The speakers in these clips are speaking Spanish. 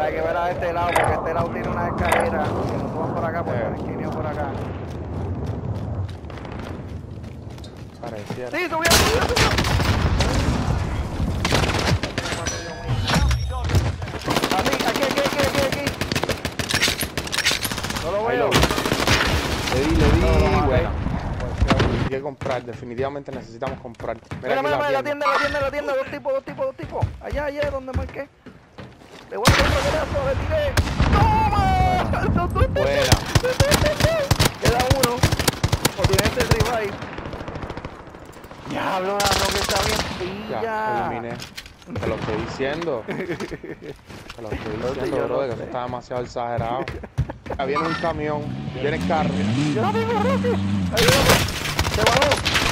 hay que ver a este lado, porque este lado tiene una escalera. Que no suban por acá, porque han esquineado por acá. Pareciera. Sí, subió. Aquí. No lo veo. Le di, No, bueno. Hay que comprar, definitivamente necesitamos comprar. Mira, la tienda, dos tipos. Allá, donde marqué. Le voy a dar otro pedazo, le tiré. ¡Toma! Buena. Queda uno. O tiene este revive. Diablo, la roca está bien pilla. Ya, eliminé. Te lo estoy diciendo. Te lo estoy diciendo, bro, que eso está demasiado exagerado. Ya viene un camión, viene el carro. Yo no tengo Rocky. Ayúdame. Se bajó.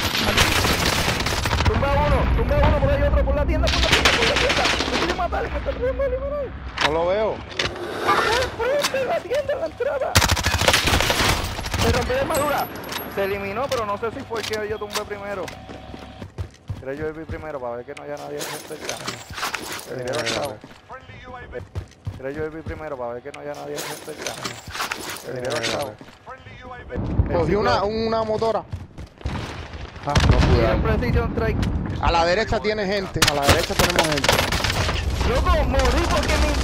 Aquí. Tumba uno, por ahí otro, por la tienda. Me quiere matar, me está tratando de eliminar. No lo veo. Frente, la tienda, la entrada. Se rompió la armadura. Se eliminó, pero no sé si fue que yo tumbé primero. Creo yo vi primero para ver que no haya nadie cerca. Creo yo vi primero para ver que no haya nadie cerca. Cogí una motora. Ah, no pude darle. Precision strike. A la derecha tiene gente, a la derecha tenemos gente. Loco, morí porque me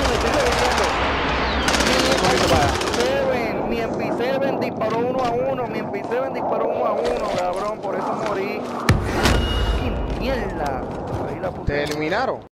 estoy mi MP7 disparó 1 a 1, mi MP7 disparó 1 a 1, cabrón, por eso morí. ¡Qué mierda! Ahí la puse. ¿Te eliminaron?